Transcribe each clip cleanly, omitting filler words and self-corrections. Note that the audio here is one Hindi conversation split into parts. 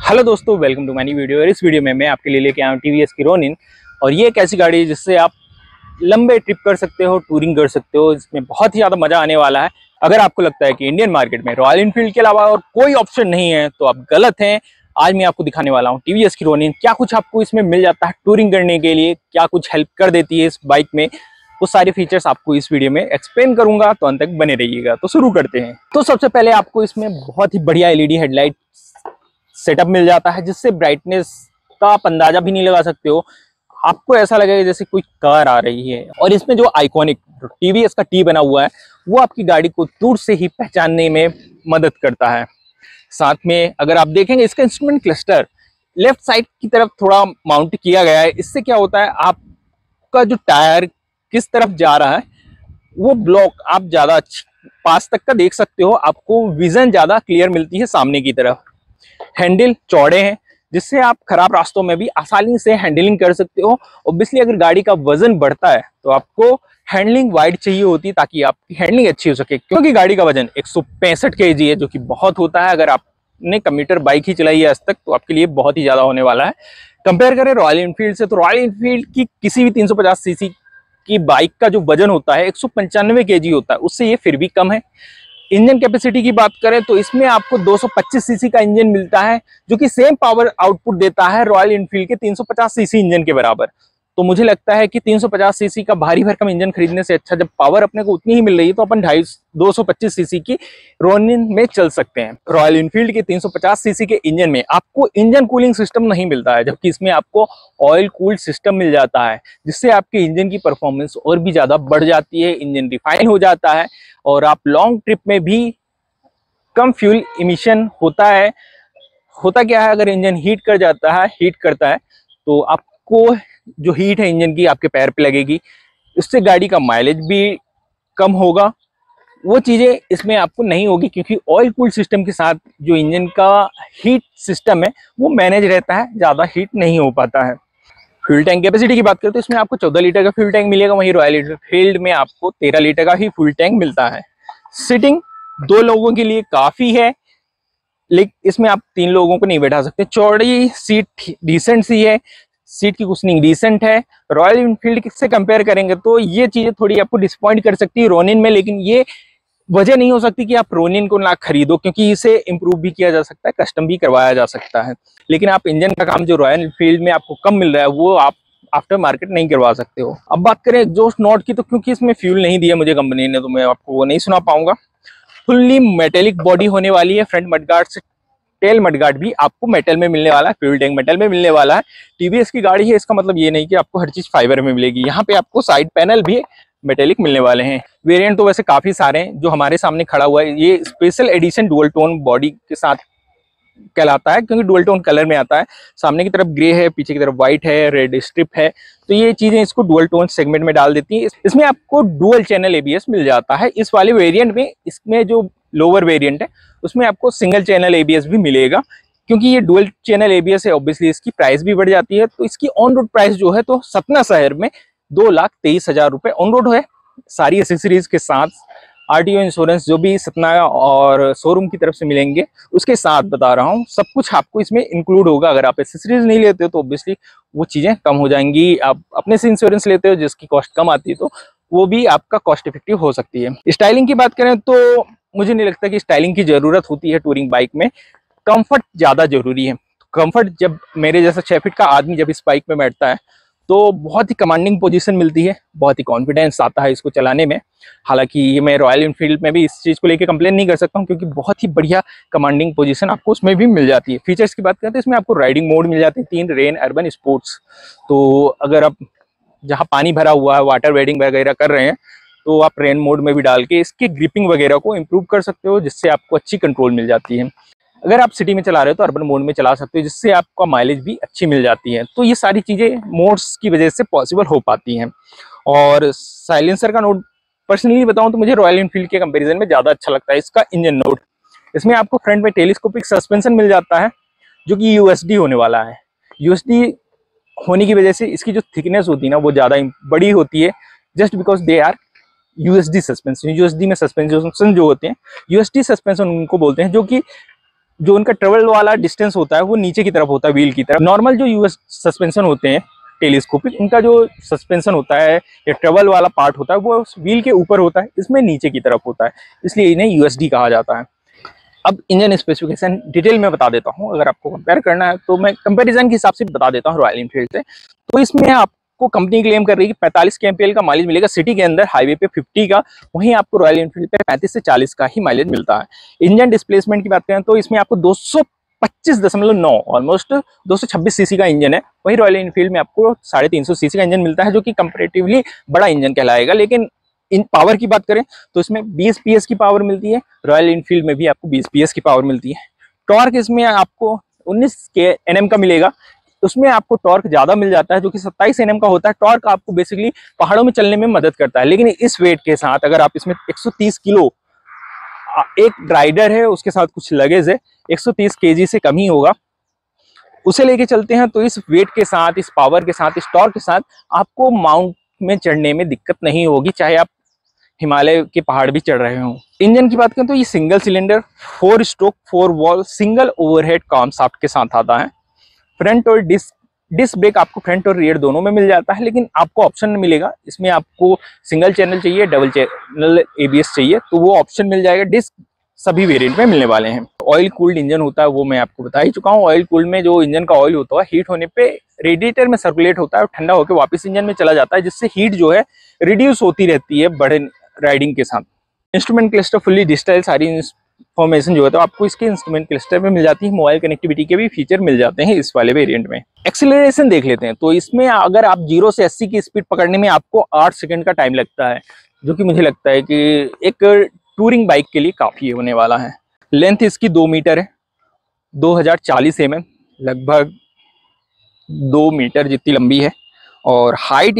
हेलो दोस्तों, welcome to my new video. इस वीडियो में मैं आपके लिए लेके आया हूँ टीवीएस की रोनिन। और ये एक ऐसी गाड़ी है जिससे आप लंबे ट्रिप कर सकते हो, टूरिंग कर सकते हो। इसमें बहुत ही ज़्यादा मज़ा आने वाला है। अगर आपको लगता है कि इंडियन मार्केट में रॉयल एनफील्ड के अलावा और कोई ऑप्शन नहीं है तो आप गलत हैं। आज मैं आपको दिखाने वाला हूँ टीवीएस की रोनिन, क्या कुछ आपको इसमें मिल जाता है टूरिंग करने के लिए, क्या कुछ हेल्प कर देती है इस बाइक में। वो सारे फीचर्स आपको इस वीडियो में एक्सप्लेन करूंगा, तो अंत तक बने रहिएगा। तो शुरू करते हैं। तो सबसे पहले आपको इसमें बहुत ही बढ़िया एलईडी हेडलाइट सेटअप मिल जाता है, जिससे ब्राइटनेस का आप अंदाजा भी नहीं लगा सकते हो। आपको ऐसा लगेगा जैसे कोई कार आ रही है। और इसमें जो आइकॉनिक टीवीएस का टी बना हुआ है वो आपकी गाड़ी को दूर से ही पहचानने में मदद करता है। साथ में अगर आप देखेंगे इसका इंस्ट्रूमेंट क्लस्टर लेफ्ट साइड की तरफ थोड़ा माउंट किया गया है। इससे क्या होता है, आपका जो टायर किस तरफ जा रहा है वो ब्लॉक आप ज्यादा पास तक का देख सकते हो। आपको विजन ज्यादा क्लियर मिलती है सामने की तरफ। हैंडल चौड़े हैं जिससे आप खराब रास्तों में भी आसानी से हैंडलिंग कर सकते हो। ऑब्वियसली अगर गाड़ी का वजन बढ़ता है तो आपको हैंडलिंग वाइड चाहिए होती है ताकि आपकी हैंडलिंग अच्छी हो सके, क्योंकि गाड़ी का वजन 165 kg है, जो कि बहुत होता है। अगर आपने कम्यूटर बाइक ही चलाई है आज तक तो आपके लिए बहुत ही ज्यादा होने वाला है। कंपेयर करें रॉयल एनफील्ड से तो रॉयल एनफील्ड की किसी भी 350 सीसी की बाइक का जो वजन होता है 195 kg होता है, उससे ये फिर भी कम है। इंजन कैपेसिटी की बात करें तो इसमें आपको 225 सीसी का इंजन मिलता है, जो कि सेम पावर आउटपुट देता है रॉयल एनफील्ड के 350 सीसी इंजन के बराबर। तो मुझे लगता है कि 350 सीसी का भारी भरकम इंजन खरीदने से अच्छा, जब पावर अपने को उतनी ही मिल रही है तो अपन 225 सीसी की रोनिन में चल सकते हैं। रॉयल एनफील्ड के 350 सीसी के इंजन में आपको इंजन कूलिंग सिस्टम नहीं मिलता है, जबकि इसमें आपको ऑयल कूल्ड सिस्टम मिल जाता है, जिससे आपके इंजन की परफॉर्मेंस और भी ज्यादा बढ़ जाती है। इंजन रिफाइन हो जाता है और आप लॉन्ग ट्रिप में भी कम फ्यूल इमिशन होता है। होता क्या है, अगर इंजन हीट करता है तो आपको जो हीट है इंजन की आपके पैर पे लगेगी, इससे गाड़ी का माइलेज भी कम होगा। वो चीजें इसमें आपको नहीं होगी, क्योंकि ऑयल कूल्ड सिस्टम के साथ जो इंजन का हीट सिस्टम है वो मैनेज रहता है, ज्यादा हीट नहीं हो पाता है। फ्यूल टैंक कैपेसिटी की बात करें तो इसमें आपको 14 लीटर का फ्यूल टैंक मिलेगा, वहीं रॉयल एनफील्ड में आपको 13 लीटर का ही फ्यूल टैंक मिलता है। सीटिंग 2 लोगों के लिए काफी है, लेकिन इसमें आप 3 लोगों को नहीं बैठा सकते। चौड़ी सीट डिसेंट सी है, सीट की कुशनिंग डिसेंट है। रॉयल एनफील्ड से कंपेयर करेंगे तो ये चीजें थोड़ी आपको डिसपॉइंट कर सकती है रोनिन में, लेकिन ये वजह नहीं हो सकती कि आप रोनिन को ना खरीदो, क्योंकि इसे इंप्रूव भी किया जा सकता है, कस्टम भी करवाया जा सकता है। लेकिन आप इंजन का काम जो रॉयल एनफील्ड में आपको कम मिल रहा है वो आप आफ्टर मार्केट नहीं करवा सकते हो। अब बात करें एग्जॉस्ट नोट की, तो क्योंकि इसमें फ्यूल नहीं दिया मुझे कंपनी ने, तो मैं आपको वो नहीं सुना पाऊंगा। फुल्ली मेटेलिक बॉडी होने वाली है। फ्रंट मडगार्ड से टेल मडगार्ड भी आपको मेटल में मिलने वाला है, फ्यूल टैंक मेटल में मिलने वाला है। टीवीएस की गाड़ी है, इसका मतलब ये नहीं कि आपको हर चीज फाइबर में मिलेगी। यहाँ पे आपको साइड पैनल भी मेटेलिक मिलने वाले हैं। वेरिएंट तो वैसे काफी सारे हैं, जो हमारे सामने खड़ा हुआ है ये special edition dual tone body के साथ कहलाता है, क्योंकि डुअल टोन कलर में आता है। सामने की तरफ ग्रे है, पीछे की तरफ व्हाइट है, रेड स्ट्रिप है, तो ये चीजें इसको डुअल टोन सेगमेंट में डाल देती है। इसमें आपको डुअल चैनल एबीएस मिल जाता है इस वाले वेरिएंट में। इसमें जो लोअर वेरिएंट है उसमें आपको सिंगल चैनल एबीएस भी मिलेगा। क्योंकि ये डुअल चैनल एबीएस है, ऑब्वियसली इसकी प्राइस भी बढ़ जाती है। तो इसकी ऑन रोड प्राइस जो है तो सतना शहर में 2,23,000 रुपए ऑन रोड है, सारी एसेसरीज के साथ। आरटीओ इंश्योरेंस जो भी सतना और शोरूम की तरफ से मिलेंगे उसके साथ बता रहा हूँ, सब कुछ आपको इसमें इंक्लूड होगा। अगर आप एसेसरीज नहीं लेते हो तो ऑब्वियसली वो चीजें कम हो जाएंगी। आप अपने से इंश्योरेंस लेते हो जिसकी कॉस्ट कम आती है तो वो भी आपका कॉस्ट इफेक्टिव हो सकती है। स्टाइलिंग की बात करें तो मुझे नहीं लगता कि स्टाइलिंग की जरूरत होती है टूरिंग बाइक में। कंफर्ट ज्यादा जरूरी है। कंफर्ट, जब मेरे जैसा 6 फीट का आदमी जब इस बाइक में बैठता है तो बहुत ही कमांडिंग पोजीशन मिलती है, बहुत ही कॉन्फिडेंस आता है इसको चलाने में। हालांकि ये मैं रॉयल एनफील्ड में भी इस चीज़ को लेकर कंप्लेन नहीं कर सकता हूँ, क्योंकि बहुत ही बढ़िया कमांडिंग पोजीशन आपको उसमें भी मिल जाती है। फीचर्स की बात करें तो इसमें आपको राइडिंग मोड मिल जाते हैं 3, रेन, अर्बन, स्पोर्ट्स। तो अगर आप जहाँ पानी भरा हुआ है, वाटर वेडिंग वगैरह कर रहे हैं, तो आप रेन मोड में भी डाल के इसकी ग्रिपिंग वगैरह को इम्प्रूव कर सकते हो, जिससे आपको अच्छी कंट्रोल मिल जाती है। अगर आप सिटी में चला रहे हो तो अर्बन मोड में चला सकते हो, जिससे आपका माइलेज भी अच्छी मिल जाती है। तो ये सारी चीजें मोड्स की वजह से पॉसिबल हो पाती हैं। और साइलेंसर का नोट पर्सनली बताऊं तो मुझे रॉयल एनफील्ड के कंपैरिजन में ज्यादा अच्छा लगता है इसका इंजन नोट। इसमें आपको फ्रंट में टेलीस्कोपिक सस्पेंशन मिल जाता है, जो कि यूएसडी होने वाला है। यूएसडी होने की वजह से इसकी जो थिकनेस होती है ना वो ज्यादा बड़ी होती है, just because they are USD suspension. USD में सस्पेंशन जो होते हैं यूएसडी सस्पेंशन उनको बोलते हैं, जो कि जो उनका ट्रेवल वाला डिस्टेंस होता है वो नीचे की तरफ होता है, व्हील की तरफ। नॉर्मल जो यूएस सस्पेंशन होते हैं टेलीस्कोपिक, उनका जो सस्पेंशन होता है या ट्रेवल वाला पार्ट होता है वो व्हील के ऊपर होता है, इसमें नीचे की तरफ होता है, इसलिए इन्हें यूएसडी कहा जाता है। अब इंजन स्पेसिफिकेशन डिटेल में बता देता हूँ। अगर आपको कंपेयर करना है तो मैं कंपैरिजन के हिसाब से बता देता हूँ रॉयल एनफील्ड से। तो इसमें आपको कंपनी क्लेम कर रही है कि 45 kmpl का माइलेज मिलेगा सिटी के अंदर, हाईवे पे 50 का, वहीं आपको रॉयल एनफील्ड पे 35 से 40 का ही माइलेज मिलता है। इंजन डिस्प्लेसमेंट की बात करें तो इसमें आपको 225.9 ऑलमोस्ट 226 सीसी का इंजन है, वहीं रॉयल एनफील्ड में आपको 350 सीसी का इंजन मिलता है, जो कि कंपैरेटिवली बड़ा इंजन कहलाएगा। लेकिन इन पावर की बात करें तो इसमें 20 PS की पावर मिलती है, रॉयल एनफील्ड में भी आपको 20 PS की पावर मिलती है। टॉर्क इसमें आपको 19 Nm का मिलेगा, उसमें आपको टॉर्क ज्यादा मिल जाता है जो कि 27 Nm का होता है। टॉर्क आपको बेसिकली पहाड़ों में चलने में मदद करता है, लेकिन इस वेट के साथ अगर आप इसमें 130 किलो, एक राइडर है उसके साथ कुछ लगेज है, 130 kg से कम ही होगा, उसे लेके चलते हैं तो इस वेट के साथ, इस पावर के साथ, इस टॉर्क के साथ आपको माउंट में चढ़ने में दिक्कत नहीं होगी, चाहे आप हिमालय के पहाड़ भी चढ़ रहे हो। इंजन की बात करें तो ये single cylinder 4 stroke 4 valve single overhead camshaft के साथ आता है। फ्रंट और डिस्क ब्रेक आपको फ्रंट और रियर दोनों में मिल जाता है, लेकिन आपको ऑप्शन मिलेगा इसमें, आपको सिंगल चैनल चाहिए, डबल चैनल ABS चाहिए तो वो ऑप्शन मिल जाएगा। डिस्क सभी वेरिएंट में मिलने वाले हैं। ऑयल कूल्ड इंजन होता है वो मैं आपको बता ही चुका हूँ। ऑयल कूल्ड में जो इंजन का ऑयल होता है हीट होने पे रेडिएटर में सर्कुलेट होता है और ठंडा होकर वापस इंजन में चला जाता है, जिससे हीट जो है रिड्यूस होती रहती है बड़े राइडिंग के साथ। इंस्ट्रूमेंट क्लस्टर फुल्ली डिजिटल, सारी इंफॉर्मेशन जो है तो आपको इसके इंस्ट्रूमेंट क्लस्टर में मिल जाती है। मोबाइल कनेक्टिविटी के भी फीचर मिल जाते हैं इस वाले वेरिएंट में। एक्सीलरेशन देख लेते हैं तो इसमें अगर आप 0 से 80 की स्पीड पकड़ने में आपको 8 सेकंड का टाइम लगता है, जो कि मुझे लगता है कि एक टूरिंग बाइक के लिए काफी होने वाला है। लेंथ इसकी 2 मीटर है, 2040 mm, लगभग 2 मीटर जितनी लंबी है। और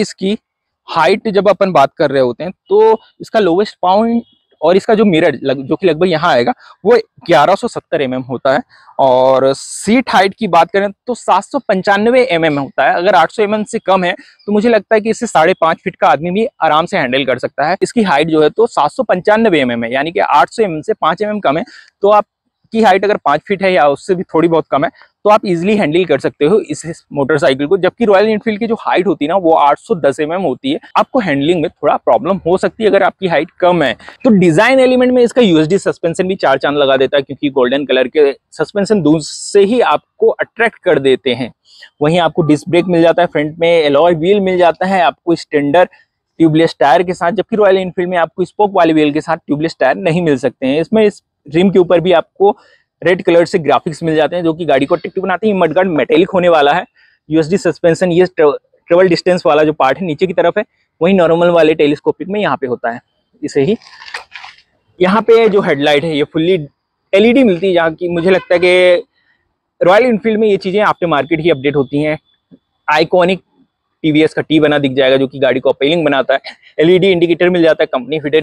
हाइट जब अपन बात कर रहे होते हैं तो इसका लोवेस्ट पॉइंट और इसका जो मिरर जो कि लगभग यहाँ आएगा वो 1170 mm होता है। और सीट हाइट की बात करें तो 795 mm होता है। अगर 800 mm से कम है तो मुझे लगता है कि इसे 5.5 फीट का आदमी भी आराम से हैंडल कर सकता है। इसकी हाइट जो है तो 795 mm है, यानी कि 800 mm से 5 mm कम है। तो आपकी हाइट अगर 5 फीट है या उससे भी थोड़ी बहुत कम है तो आप इजीली हैंडल कर सकते हो इस मोटरसाइकिल को। जबकि रॉयल एनफील्ड की जो हाइट होती है ना वो 810 mm होती है। आपको हैंडलिंग में थोड़ा प्रॉब्लम हो सकती है अगर आपकी हाइट कम है। तो डिजाइन एलिमेंट में इसका यूएसडी सस्पेंशन भी 4 चांद लगा देता है, क्योंकि गोल्डन कलर के सस्पेंशन दूर से ही आपको अट्रैक्ट कर देते हैं। वहीं आपको डिस्क ब्रेक मिल जाता है, फ्रंट में एलॉय व्हील मिल जाता है आपको स्टैंडर्ड ट्यूबलेस टायर के साथ, जबकि रॉयल एनफील्ड में आपको स्पोक वाले व्हील के साथ ट्यूबलेस टायर नहीं मिल सकते हैं। इसमें इस रिम के ऊपर भी आपको रेड कलर से ग्राफिक्स मिल जाते हैं जो कि गाड़ी को अट्रैक्टिव बनाते हैं। मडगार्ड मेटेलिक होने वाला है। यूएसडी सस्पेंशन, ये ट्रेवल डिस्टेंस वाला जो पार्ट है नीचे की तरफ है, वही नॉर्मल वाले टेलीस्कोपिक में यहाँ पे होता है। इसे ही यहाँ पे जो हेडलाइट है ये फुल्ली LED मिलती है, जहाँ की मुझे लगता है कि रॉयल एनफील्ड में ये चीजें आफ्टर मार्केट ही अपडेट होती हैं। आइकॉनिक TVS का T बना दिख जाएगा जो कि गाड़ी को अपीलिंग बनाता है। LED इंडिकेटर मिल जाता है कंपनी फिटेड।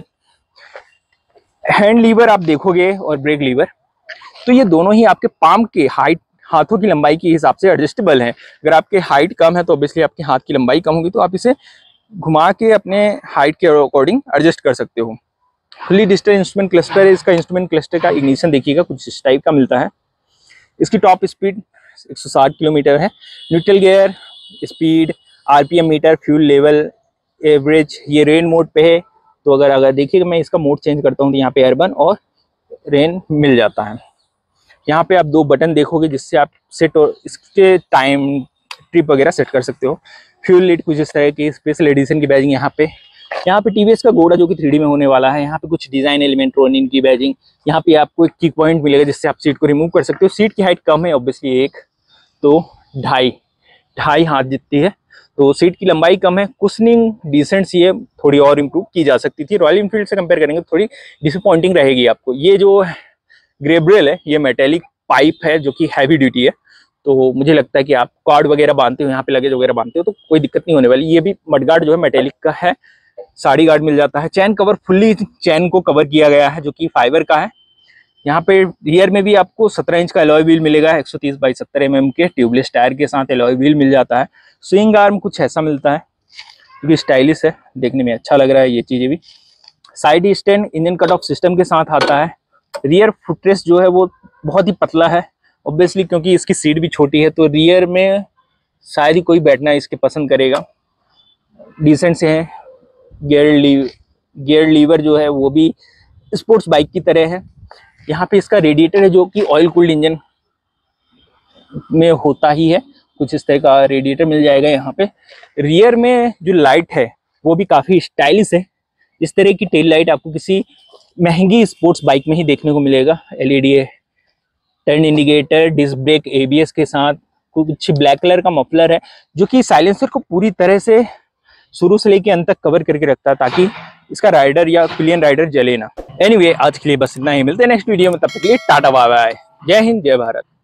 हैंड लीवर आप देखोगे और ब्रेक लीवर तो ये दोनों ही आपके पाम के हाइट, हाथों की लंबाई के हिसाब से एडजस्टेबल है। अगर आपके हाइट कम है तो ऑब्वियसली आपके हाथ की लंबाई कम होगी, तो आप इसे घुमा के अपने हाइट के अकॉर्डिंग एडजस्ट कर सकते हो। फुली डिजिटल इंस्ट्रूमेंट क्लस्टर है। इसका इंस्ट्रूमेंट क्लस्टर का इग्निशन देखिएगा कुछ इस टाइप का मिलता है। इसकी टॉप स्पीड 160 किलोमीटर है। Neutral gear, speed, RPM meter, fuel level, average, ये रेन मोड पे है। तो अगर देखिएगा मैं इसका मोड चेंज करता हूँ तो यहाँ पे अर्बन और रेन मिल जाता है। यहाँ पे आप 2 बटन देखोगे जिससे आप सेट और इसके टाइम ट्रिप वगैरह सेट कर सकते हो। फ्यूल लिड कुछ इस तरह की स्पेशल एडिशन की बैजिंग यहाँ पे TVS का घोड़ा जो कि 3D में होने वाला है। यहाँ पे कुछ डिजाइन एलिमेंट, रोनिन की बैजिंग। यहाँ पे आपको एक किक पॉइंट मिलेगा जिससे आप सीट को रिमूव कर सकते हो। सीट की हाइट कम है ऑब्वियसली, एक तो 2.5 हाथ जितनी है, तो सीट की लंबाई कम है। कुशनिंग डिसेंट सी है, थोड़ी और इम्प्रूव की जा सकती थी। रॉयल एनफील्ड से कंपेयर करेंगे थोड़ी डिसअपॉइंटिंग रहेगी आपको। ये जो ग्रेब्रेल है ये मेटेलिक पाइप है जो कि हैवी ड्यूटी है, तो मुझे लगता है कि आप कार्ड वगैरह बांधते हो, यहाँ पे लगेज वगैरह बांधते हो तो कोई दिक्कत नहीं होने वाली। ये भी मडगार्ड जो है मेटेलिक का है, साड़ी गार्ड मिल जाता है। चैन कवर, फुल्ली चैन को कवर किया गया है जो कि फाइबर का है। यहाँ पे रियर में भी आपको 17 इंच का एलॉय व्हील मिलेगा, 130/70 mm के ट्यूबलेस टायर के साथ एलॉय व्हील मिल जाता है। स्विंग आर्म कुछ ऐसा मिलता है जो कि स्टाइलिश है, देखने में अच्छा लग रहा है ये चीजें भी। Side stand engine cut off system के साथ आता है। रियर फुटरेस्ट जो है वो बहुत ही पतला है ऑब्वियसली, क्योंकि इसकी सीट भी छोटी है, तो रियर में शायद ही कोई बैठना इसके पसंद करेगा। डिसेंट से हैं। गियर लीवर जो है वो भी स्पोर्ट्स बाइक की तरह है। यहाँ पे इसका रेडिएटर है जो कि ऑयल कूल्ड इंजन में होता ही है, कुछ इस तरह का रेडिएटर मिल जाएगा यहाँ पे। रियर में जो लाइट है वो भी काफ़ी स्टाइलिश है। इस तरह की टेल लाइट आपको किसी महंगी स्पोर्ट्स बाइक में ही देखने को मिलेगा। एलईडी है, turn indicator, disc brake, ABS के साथ कुछ ब्लैक कलर का मफलर है जो कि साइलेंसर को पूरी तरह से शुरू से लेकर अंत तक कवर करके रखता है ताकि इसका राइडर या पिलियन राइडर जले ना। एनीवे, आज के लिए बस इतना ही। मिलते हैं नेक्स्ट वीडियो में, तब तक के लिए टाटा बाय बाय। जय हिंद, जय भारत।